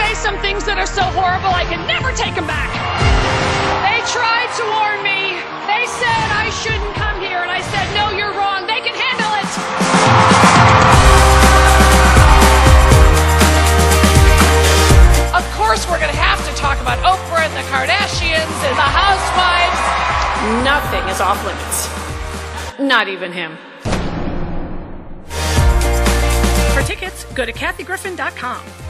say some things that are so horrible I can never take them back. They tried to warn me. They said I shouldn't come here, and I said, no, you're wrong. They can handle it. Of course, we're going to have to talk about Oprah and the Kardashians and the housewives. Nothing is off limits. Not even him. For tickets, go to kathygriffin.com.